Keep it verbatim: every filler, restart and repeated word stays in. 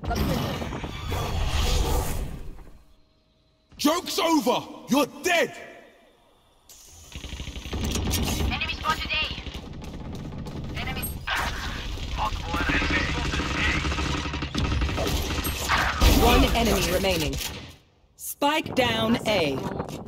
Joke's over! You're dead! Enemy spotted A. Enemy. Multiple enemies spotted A. One enemy remaining. Spike down A.